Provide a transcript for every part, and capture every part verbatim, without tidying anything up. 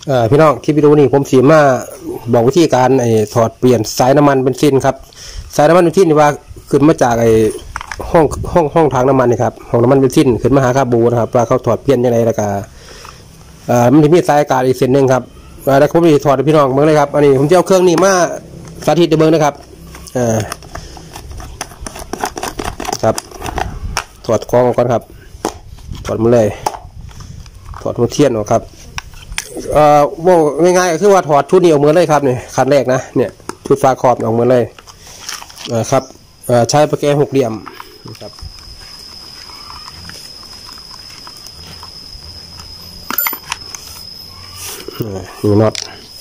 พี่น้องคลิปวิดีโอนี้ผมสีมาบอกวิธีการไอ้ถอดเปลี่ยนสายน้ำมันเบนซินครับสายน้ำมันเบนซินนี่ว่าขึ้นมาจากไอ้ห้องห้องห้องทางน้ำมันนี่ครับห้องน้ำมันเบนซินขึ้นมาหาคาบูนะครับว่าเขาถอดเปลี่ยนยังไงแล้วก็อ่ามันจะมีสายอากาศอีกเส้นหนึ่งครับแล้วผมจะถอดพี่น้องเมื่อไรครับอันนี้ผมจะเอาเครื่องนี้มาสาธิตเบิ้งนะครับอ่าครับถอดกองออกก่อนครับถอดมาเลยถอดหัวเทียนออกครับเอ่อว่าง่ายๆก็คือว่าถอดชุดนี้ออกมาเลยครับเนี่ยขั้นแรกนะเนี่ยชุดฝาขอบออกมาเลยนะครับใช้โปรแกรมหกเหลี่ยมนะครับนี่น็อต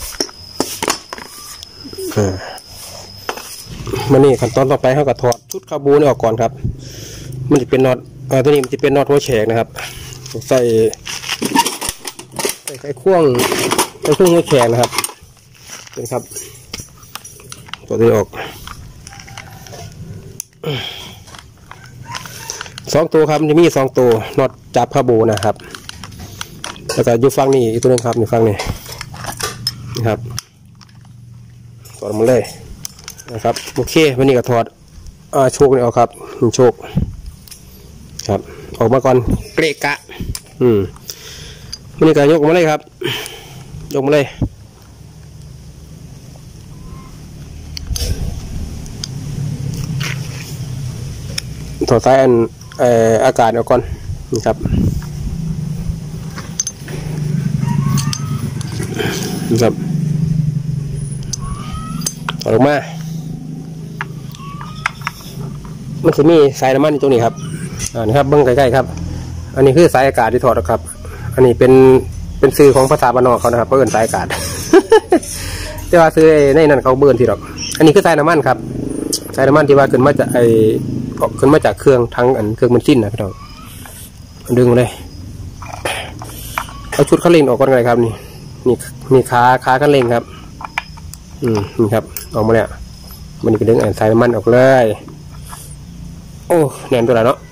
มันนี่ขั้นตอนต่อไปเขาก็ถอดชุดคาบูนี่ออกก่อนครับมันจะเป็นน็อตตัวนี้มันจะเป็นน็อตหัวแฉกนะครับใส่ใส่ไขควงไขควงหัวแฉกนะครับเป็นครับตัวนี้ออกสองตัวครับมันจะมีสองตัวน็อตจับคาบูนะครับแล้วก็อยู่ฝั่งนี้อีกตัวนึงครับอยู่ฝั่งนี้นะครับถอดมาเลยนะครับโอเควันนี้ก็ถอดโชคนี่ออกครับโชคครับออกมาก่อนเกะกะอืมวันนี้ก็ยกมาเลยครับยกมาเลยถอดสายอันอากาศออกก่อนนะครับนะครับถอดออกมามันจะมีสายน้ำมันอยู่ตรงนี้ครับอ่านะครับเบิ้งใกล้ๆครับอันนี้คือสายอากาศที่ถอดออกครับอันนี้เป็นเป็นซื้อของภาษาบ้านนอกเขานะครับเบิ้งสายอากาศ แต่ว่าซื้อในนั้นเขาเบิ้งที่หรอกอันนี้คือสายน้ำมันครับสายน้ำมันที่ว่าขึ้นมาจากไอขึ้นมาจากเครื่องทั้งอันเครื่องมันชิ้นนะพี่น้องดึงเลยเอาชุดคันเร่งออกก่อนเลยครับนี่นี่มีขาขาคันเร่งครับอืมนี่ครับออกมาแล้วมันนี่เป็นดึงอันสายน้ำมันออกเลยโอ้แน่นตัวละเนาะ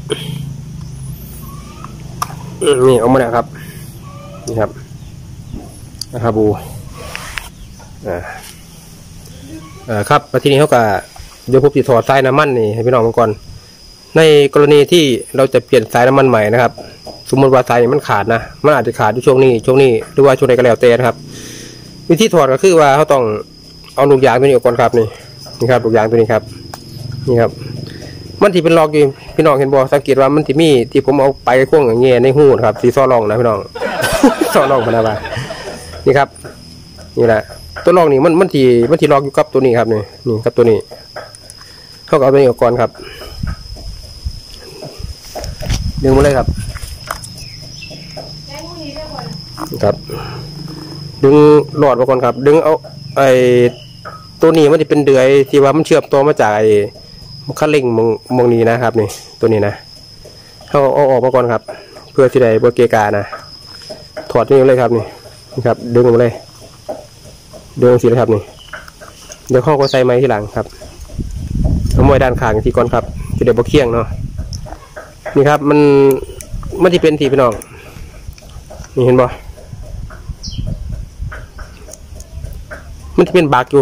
นี่ออกมาแล้วครับนี่ครับนะครับบูอ่าอ่าครับมาที่นี้เขาก็เดี๋ยวผมจะถอดสายน้ำมันนี่ให้พี่น้องก่อนในกรณีที่เราจะเปลี่ยนสายน้ำมันใหม่นะครับสมมติว่าสายมันขาดนะมันอาจจะขาดในช่วงนี้ช่วงนี้หรือว่าช่วงใดก็แล้วแต่นะครับวิธีถอดก็คือว่าเขาต้องเอาลูกยางตัวนี้ออกก่อนครับนี่นี่ครับลูกยางตัวนี้ครับนี่ครับมันที่เป็นล็อกอยู่พี่น้องเห็นบ่สังเกตว่ามันที่มีที่ผมเอาไปข่วงอย่างเงี้ยในหูครับสีซ้อลองนะพี่น้อง ซ้อลองพนาบานี่ครับนี่แหละตัวล็อกนี่มันมันที่มันที่ล็อกอยู่กับตัวนี้ครับนี่นี่กับตัวนี้เขาเอาตัวนี้ออกก่อนครับดึงมาเลยครับครับดึงหลอดมาก่อนครับดึงเอาไอ้ตัวนี้มันจะเป็นเดือยที่ว่ามันเชื่อมตัวมาจากไอ้คันเร่งมองมองนี้นะครับนี่ตัวนี้นะเขาเอาออกมาก่อนครับเพื่อที่ใดโบเกกานะถอดนี่เลยครับนี่นี่ครับดึงมาเลยดึงสีเลยครับนี่เดี๋ยวข้อก็ใส่ไม้ที่หลังครับเอาไม้ด้านข้างที่ก่อนครับที่เดี๋ยวโบเคียงเนาะนี่ครับมันมันที่เป็นสีพี่น้องนี่เห็นบ่มันจะเป็นบากอยู่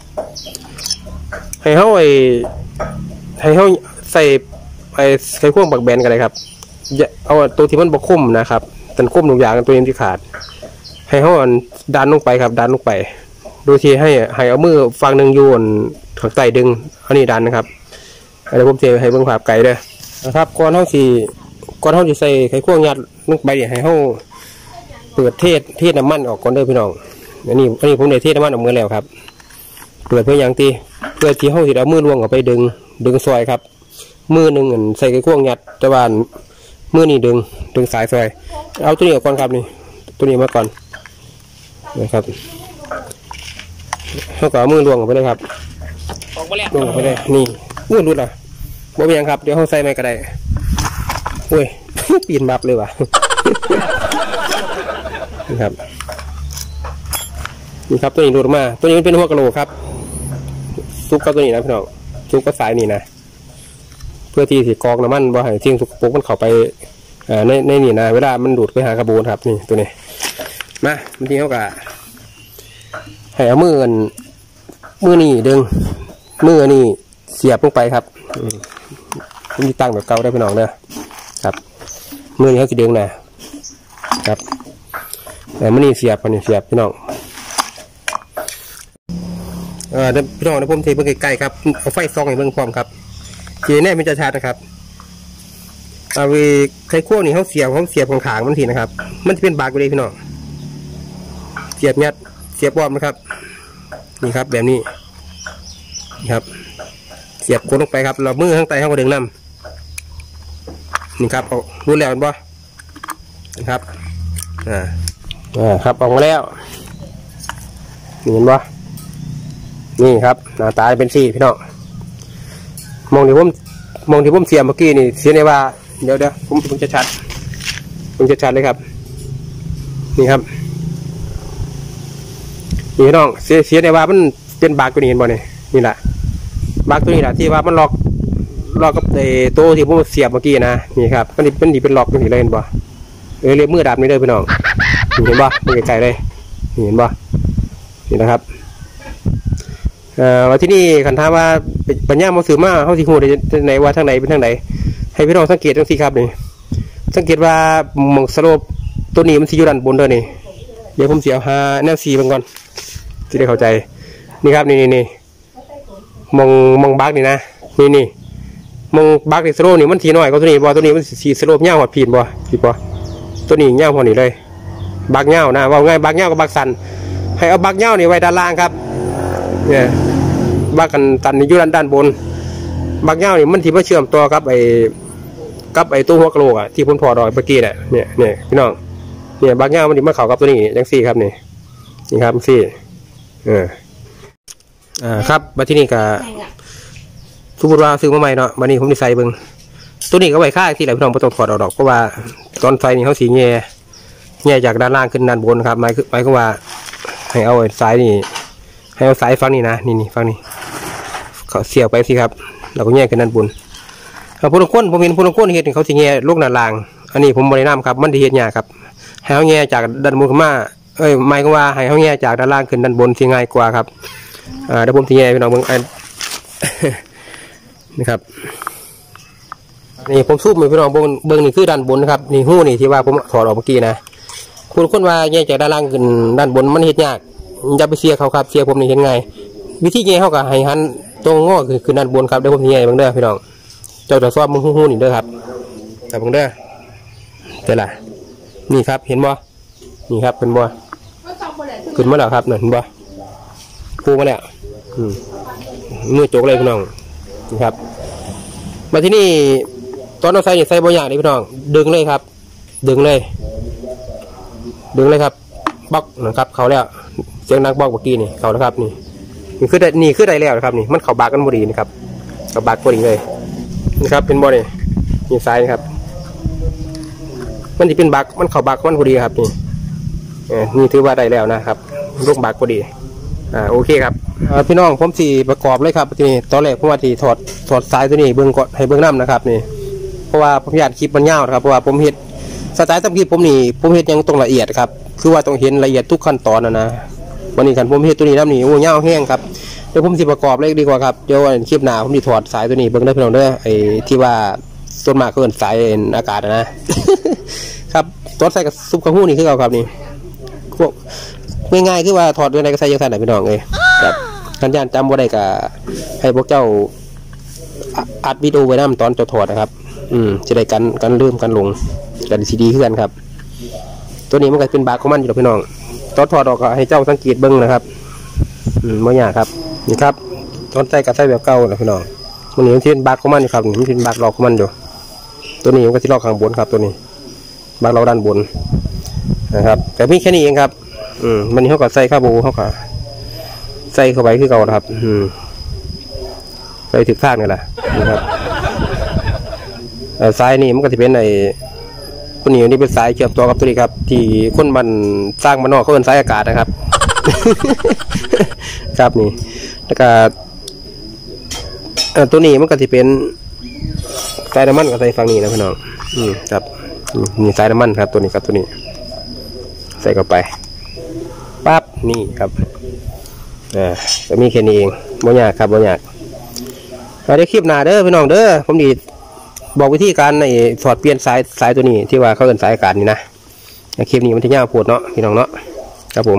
ให้เขาไอ้ให้เขาใส่ไอ้ไขควงบักแบนกันเลยครับเอาตัวที่มันบกคุ้มนะครับแต่คุ้มหนึ่งอย่างตัวนี้ที่ขาดให้เขาดันลงไปครับดันลงไปโดยที่ให้ให้เอามือฝั่งหนึ่งโยนถักไตดึงอันนี้ดันนะครับอะไรผมจะให้เบื้องภาพไกลด้วยนะครับก่อนเขาสีก่อนเขาจะใส่ไขควงยัดลงไปให้เขาเปิดเทศเทศน้ำมันออกก่อนเด้อพี่น้องอันนี้อันนี้ผมได้เทศน้ำมันออกมือแล้วครับเปิดเพื่ออย่างตีเพื่อที่เขาจะเอามือลวงออกไปดึงดึงซอยครับมือหนึ่งใส่ไขควงยัดตะวันมือนี่ดึงดึงสายซอยเอาตัวนี้ออกก่อนครับนี่ตัวนี้มาก่อนนะครับเขาก็เอามือลวงออกไปเลยครับลวงออกไปเลยนี่มือรุดอ่ะบ่เป็นยังครับเดี๋ยวเขาใส่ไม่ก็ได้โอ้ยปีนบับเลยว่ะนี่ครับนี่ครับตัวนี้รุดมาตัวนี้มันเป็นหัวกะโหลกครับซุกกับตัวนี้นะพี่น้องซุกกับสายนี่นะเพื่อที่สีกองน้ำมันบ่ให้ทิ้งสุกปุ๊กมันเข้าไปในในนี่นะเวลามันดูดไปหากระบูนครับนี่ตัวนี้มาบางทีเขาก็ให้เอามือกันมือนี่ดึงมือนี่เสียบลงไปครับมีตั้งแบบเก่าได้พี่น้องเด้อครับมือนี่เขาจะดึงนะครับแต่มือนี่เสียบมันนี่เสียบพี่น้องเออพี่น้องนะผมเทเบื้องใกล้ๆครับเอาไฟซองให้เบื้องพร้อมครับทีนี้มันจะชาร์จนะครับเอาไปใช้ขั้วนี่เขาเสียบเขาเสียบของขางมันทีนะครับมันจะเป็นบากไปเลยพี่น้องเสียบยัดเสียบบอมนะครับนี่ครับแบบนี้นี่ครับเสียบกดลงไปครับเรามือข้างใต้เขาก็ดึงน้ำนี่ครับเอารู้แล้วเห็นป่ะนี่ครับอ่าอ่าครับออกมาแล้วนี่เห็นป่ะนี่ครับหน้าตาเป็นสีพี่น้องมองที่ผมมองที่ผมเสียบเมื่อกี้นี่เสียในว่าเดี๋ยวเดี๋ยวผมผมจะชัดผมจะชัดเลยครับนี่ครับนี่น้องเสียเสียในว่ามันเป็นบากตัวนี้เห็นบ่เนี่ยนี่แหละบากตัวนี้แหละที่ว่ามันล็อกล็อกกับไอ้โต๊ะที่ผมเสียบเมื่อกี้นะนี่ครับมันเป็นดีเป็นล็อกตัวนี้เลยเห็นบ่เออเรียกมือดาบนี่เลยพี่น้องเห็นบ่มือไกลๆเลยเห็นบ่นี่นะครับเอ่อว่าที่นี่ขันท้าว่าปัญญาโมสือมาเขาสิหูในไหนว่าทางไหนเป็นทางไหนให้พี่น้องสังเกตตรงสี่ครับนี่สังเกตว่าหมองสโลปตัวนี้มันสีอยู่ด้านบนด้วยนี่เดี๋ยวผมเสียหาแนวสีมันก่อนจะได้เข้าใจนี่ครับนี่นี่นี่มองมองบักนี่นะนี่นี่มองบักนี่สโลปนี่มันทีน้อยก็ตัวนี้บอตัวนี้มันสีสโลปเงาหัวผีนบอผีบอตัวนี้เงาหัวนี่เลยบักเงานะว่าง่ายบักเงากับบักสันให้เอาบักเงานี่ไว้ด้านล่างครับเนี่ยบักกันตันนี่อยู่ด้านด้านบนบักเงานี่มันที่มาเชื่อมตัวกับไอ้กับไอ้ตู้หัวกระโหลกอ่ะที่พ้นพอดอยเมื่อกี้แหละเนี่ยเนี่ยพี่น้องเนี่ยบักเงามันที่มาเข่ากับตัวนี้ยังซี่ครับนี่นี่ครับซี่เอออ่าครับมาที่นี่กับสมมติว่าซื้อมาใหม่เนาะมานี่ผมดีไซน์เบิ้งตัวนี้ก็ไว้ค่าที่ไหนพี่น้องไม่ต้องถอดออกดอกเพราะว่าตอนไฟนี่เขาสีแง่แง่จากด้านล่างขึ้นด้านบนครับหมายคือหมายคือว่าให้เอาสายนี่ให้เอาสายฟังนี่นะนี่นี่ฟังนี่เขาเสียบไปสิครับเราก็แง่ขึ้นด้านบนเอาพลคนผมเห็นพลคนเห็นเขาสีแง่ลูกด้านล่างอันนี้ผมบริณามครับมันดีเห็นยากครับให้เขาแง่จากด้านบนขึ้นมาเอ้ยหมายคือว่าให้เขาแง่จากด้านล่างขึ้นด้านบนสีง่ายกว่าครับอ่าเดี๋ยวผมสีแง่พี่น้องเบิ้งอันนะครับนี่ผมซูมมือพี่น้องเบิ้งเบิ้งนี่คือด้านบนนะครับนี่หู้นี่ที่ว่าผมถอดออกเมื่อกี้นะคุณคนว่าแง่จากด้านล่างขึ้นด้านบนมันเห็นยากอย่าไปเสียเขาครับเสียผมนี่เห็นไงวิธีแง่เขากับให้หันตรงงอคือคือด้านบนครับเดี๋ยวผมสีแง่เบิ้งเด้อพี่น้องเจ้าจะซ้อมมึงหู้นี่เด้อครับแต่เบิ้งเด้อเจ้าล่ะนี่ครับเห็นบ่นี่ครับเป็นบ่ขึ้นมาแล้วครับเห็นบ่พูมาแล้วมือโจกเลยพี่น้องนะครับมาที่นี่ตอนเราใส่ใส่บางอย่างนี่พี่น้องดึงเลยครับดึงเลยดึงเลยครับบล็อกนะครับเขาแล้วเสียงดังบล็อกเมื่อกี้นี่เขาแล้วครับนี่นี่คือได้นี่คือได้แล้วนะครับนี่มันเข่าบากกันพอดีนะครับเข่าบากพอดีเลยนะครับเป็นบ่อนี่นี่ซ้ายนะครับมันจะเป็นบากมันเข่าบากมันพอดีครับนี่นี่ถือว่าได้แล้วนะครับลูกบากพอดีอ่าโอเคครับพี่น้องผมสีประกอบเลยครับทีนี้ตอนแรกผมว่าที่ถอดถอดสายตัวนี้เบื้องก่อนให้เบื้องน้ำนะครับนี่เพราะว่าผมอยากคลิปมันยาวนะครับเพราะว่าผมเห็นสไตล์ตำคลิปผมนี่ผมเห็นยังตรงละเอียดครับคือว่าต้องเห็นละเอียดทุกขั้นตอนนะนะวันนี้กันผมเห็นตัวนี้น้ำนี่โอ้ยาวแห้งครับเดี๋ยวผมสีประกอบเลยดีกว่าครับเดี๋ยวคลิปหน้าผมจะถอดสายตัวนี้เบื้องได้พี่น้องเด้อไอ้ที่ว่าต้นมากเกินสายอากาศนะครับถอดใส่กับซุปกระหู้นี่คือเอาครับนี่ง่ายๆคือว่าถอดด้วยในกระใสยังสั่นไหนพี่น้องเลยครับขันยานจำว่าได้กับให้พวกเจ้าอัดวิดีโอไว้น้ำตอนจะถอดนะครับอืมจะได้กันกันเริ่มกันลงกันซีดีขึ้นกันครับตัวนี้มันก็เป็นบาร์ของมันอยู่พี่น้องตอนถอดออกก็ให้เจ้าสังเกตเบิ้งนะครับอืมไม่ยากครับนี่ครับตอนใส่กับใส่แบบเก่านะพี่น้องมันนี่มันเป็นบาร์ของมันอยู่ครับมันเป็นบาร์หลอกของมันอยู่ตัวนี้มันก็ที่ลอกข้างบนครับตัวนี้บาร์เราด้านบนนะครับแต่พี่แค่นี้เองครับอืมมันนี่เขาก็ใส่ข้าวโบเขาก็ใส่เข้าไปคือเก่าครับอืมใส่ถึกข้างนี่แหละนะครับสายนี่มันก็จะเป็นในคนนี้นี่เป็นสายเชื่อมต่อกับตัวนี้ครับที่คนมันสร้างมันนอกเขาเป็นสายอากาศนะครับ ครับนี่แล้วก็ตัวนี้มันก็จะเป็นสายน้ำมันกับสายฟังนี่นะพี่น้องอืมครับนี่สายน้ำมันครับตัวนี้ครับตัวนี้ใส่เข้าไปปั๊บนี่ครับอ่าก็มีแค่นี้เองบ่ยากครับบ่ยากเราได้คลิปหน้าเด้อพี่น้องเด้อผมดีบอกวิธีการในถอดเปลี่ยนสายสายตัวนี้ที่ว่าเขาเอิ้นสายอากาศนี่นะคลิปนี้มันจะยาวโพดเนาะพี่น้องเนาะครับผม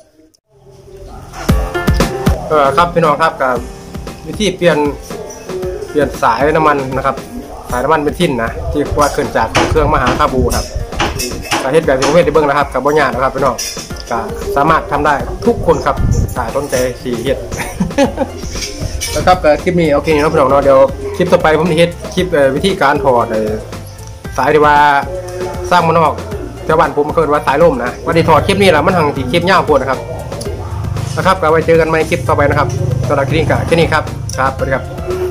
เออครับพี่น้องครับกับวิธีเปลี่ยนเปลี่ยนสายน้ำมันนะครับสายน้ำมันเบนซินนะที่วัดขึ้นจากเครื่องมหาคาบูครับการเฮ็ดแบบที่ผมเฮ็ดได้เบิ่งนะครับกับบ่ยากนะครับพี่น้องก็สามารถทำได้ทุกคนครับสายต้นใจสีเฮ็ด แล้วครับคลิปนี้โอเคนะพี่น้องเนาะเดี๋ยวคลิปต่อไปผมจะเฮ็ดคลิปวิธีการถอดสายที่ว่าสร้างมันออกแถวบ้านผมเกิดว่าสายล่มนะวันที่ถอดคลิปนี้แหละมันหังสีคลิปยาวโพดนะครับนะครับก็ไว้เจอกันใหม่คลิปต่อไปนะครับสำหรับคลิปนี้ก็แค่นี้ครับครับสวัสดีครับ